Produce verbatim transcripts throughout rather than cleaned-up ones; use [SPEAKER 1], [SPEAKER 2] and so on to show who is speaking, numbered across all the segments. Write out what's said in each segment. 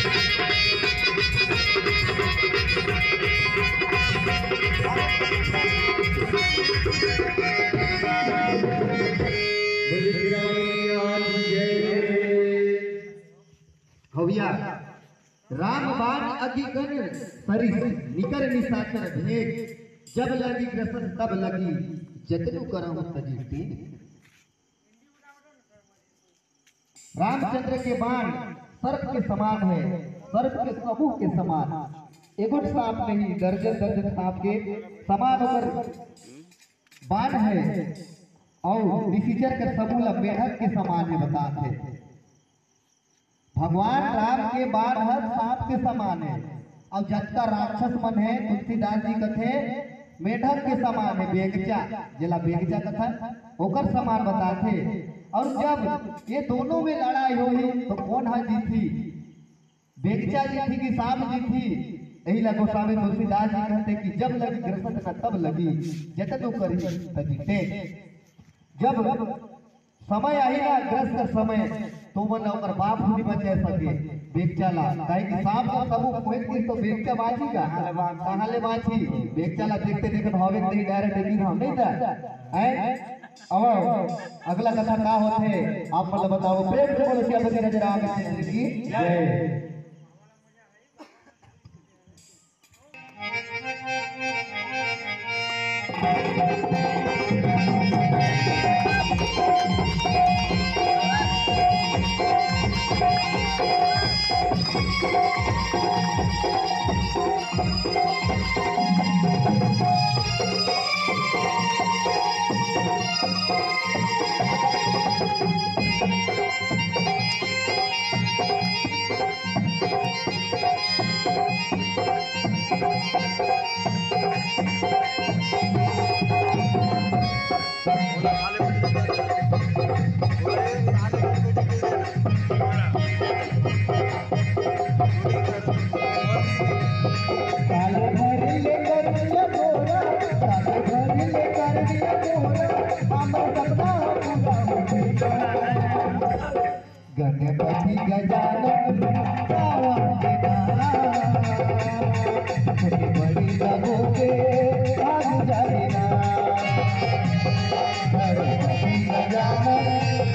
[SPEAKER 1] हविया राम बाण अगिगन परिस निकर निशाचर भेग जब लगी ग्रसन तब लगी जतनु करम तजी। रामचंद्र के बाण सर्प के समान है, सर्प के समूह के समान, एगो सांप नहीं दर्जन दर्जन सांप के समान होकर बाण है और निशिचर के समूह मेढक के समान है। बताते भगवान राम के बाण हर सांप के समान है और जत्ता राक्षस मन है तुलसीदास जी कथे मेढक के समान है, बेगचा जिला बेगचा कथा ओकर समान बताते। और जब ये दोनों में लड़ाई हुई तो कौन है जीती, बेगचा जीती कि सांप जीती? यही ला गोस्वामी तुलसीदास जी कहते कि जब लगी ग्रसन न तब लगी जतनु करी तजीते। जब समय आई ना ग्रस्त समय तो मन ओकर बाप भी बचे सके बेगचा ला, काहे कि सांप का सबू कोई की तो बेगचा बाची का कहां ले बाची बेगचा ला देखते देखते भावे तेरी डायरेक्ट देखी हम नहीं था हैं। और अगला कथा का होते आप मतलब बताओ, प्रेम से बोलो श्यामती नजर आ गए की जय। गणपति गजानन बड़ी बाबू के भाग जाएगा, गणपति गजानन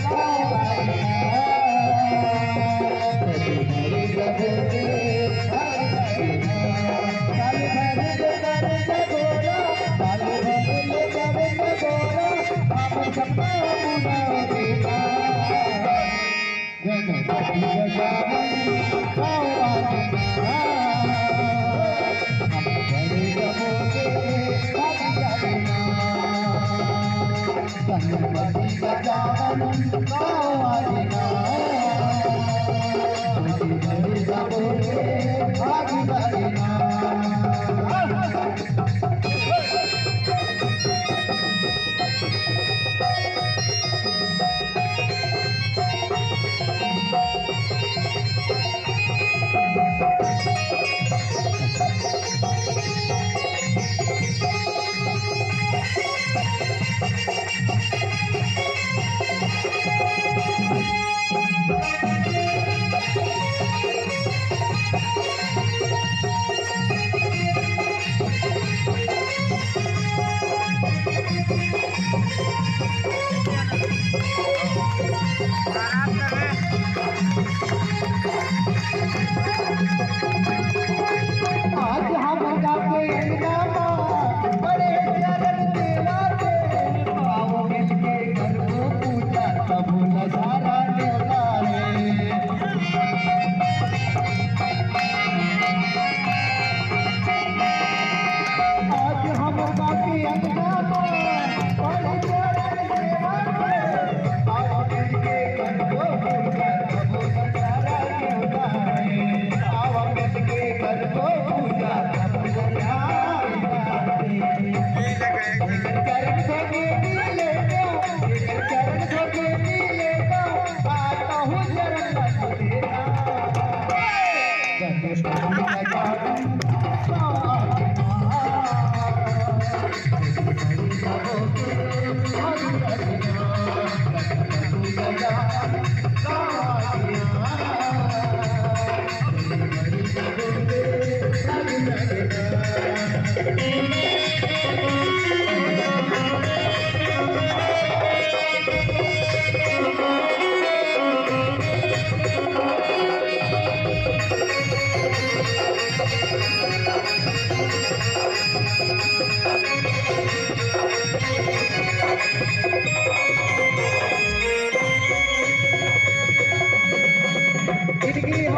[SPEAKER 1] बड़ी बाबू के भाग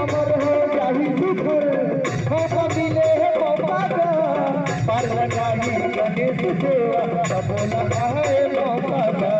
[SPEAKER 2] हमर हो जाही सुखर मौका मिले है मौका का पार लगाही गणेश सेवा तब लगा है मौका का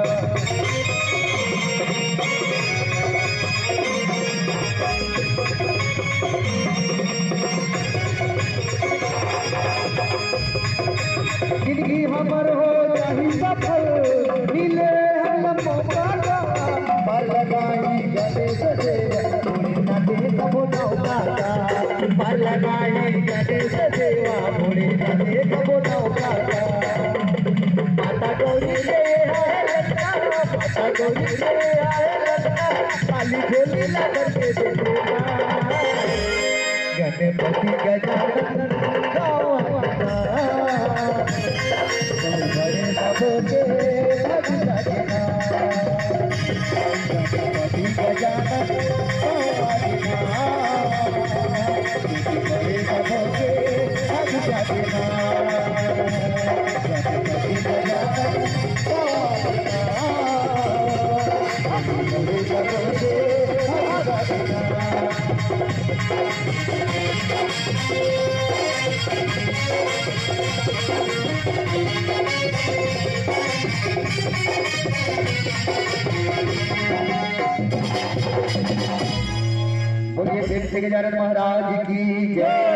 [SPEAKER 2] जिंदगी हमर हो जाही सफल मिले हम मौका का पार लगाई गणेश सेवा थोड़ी ना दे तब नौका का पार लगाई गणेश सेवा थोड़ी ना दे तब नौका का माता गौरी ले आए लड़का माता गौरी ले आए लड़का काली झोली ला करके देखा गणपति गजानन गावता बड़े सबके भग जाना गणपति गजानन गावता बड़े सबके भग जाना गणपति गजानन गावता बड़े सबके भग जाना बोलिए शेर से गजानन महाराज की जय।